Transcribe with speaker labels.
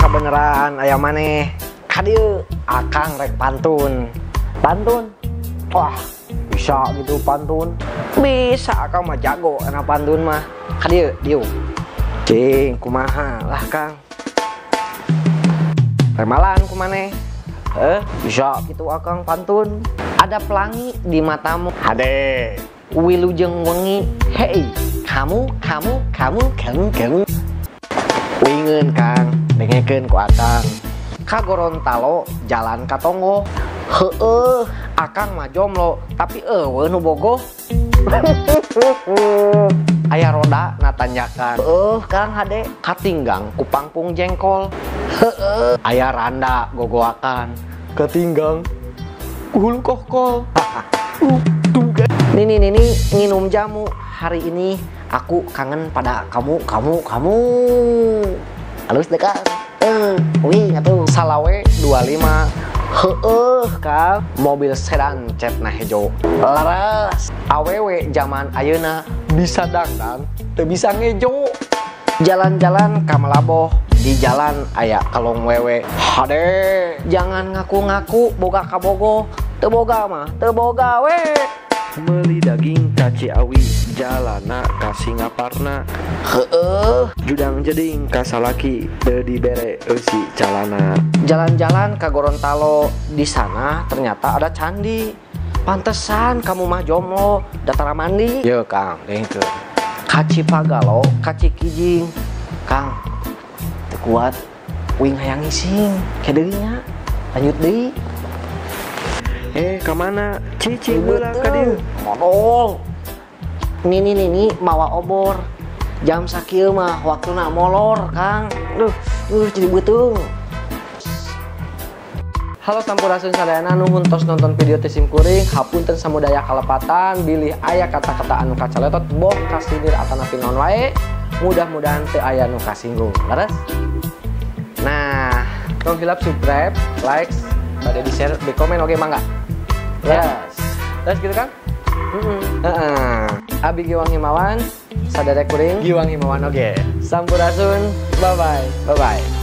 Speaker 1: Kabeneran aya maneh. Kadieu akang rek pantun. Pantun? Wah, bisa gitu pantun. Bisa akang mah jago kana pantun mah. Kadieu, dieu. Cing, kumaha lah Kang. Remalan kumaneh. Bisa gitu akang pantun. Ada pelangi di matamu. Ade. Wilujeng wengi. Hei, kamu. Wingeun Kang, dengekeun ku akang. Ka Gorontalo jalan ka Tonggo. Heueuh, akang mah jomblo, tapi eueuh nu bogoh. Aya roda na tanjakan. Kang hade katinggang ku pangpung jengkol. Aya randa gogoakan. Katinggang ku hulu kokol. Nini nginum jamu. Hari ini aku kangen pada kamu. Halus dekat. Wih atuh. Salawe 25. Kang, mobil sedan cetna hejo. Laras. Awewe zaman ayeuna bisa dangdang, teu bisa ngejo. Jalan-jalan ka Malaboh, di jalan aya kalong wewe. Hade, jangan ngaku-ngaku boga kabogo. Teu boga mah, teu boga we. Meuli daging ka Ciawi, jalana ka Singaparna. Judang jeding ka salaki, teu dibere eusi calana. Jalan-jalan ka Gorontalo, di sana ternyata ada candi. Pantesan kamu mah jomblo, datara mandi. Ye Kang, dengkeun. Ka Cipagalo, ka Cikijing. Kang, teu kuat, uing hayang ngising, kedeui nya. Lanjut deui. Kamana? Cici beula ka dieu. Modal. Nini mawa obor. Jam sakieu mah waktuna molor, Kang. Jadi beuteung. Halo sampurasun sadayana nuhun tos nonton video teh simkuring. Hapunten samudaya kalepatan, bilih aya kata-kata anu kacaletot boh kasindir atana pinaon wae. Mudah-mudahan teu aya nu kasinggung. Laras? Nah, tong hilap subscribe, like, pada di share, di komen oke mangga. Yes. Terus gitu kan? Abi Giwang Himawan, sadaya kuring Giwang Himawan oke. Sampurasun, bye bye.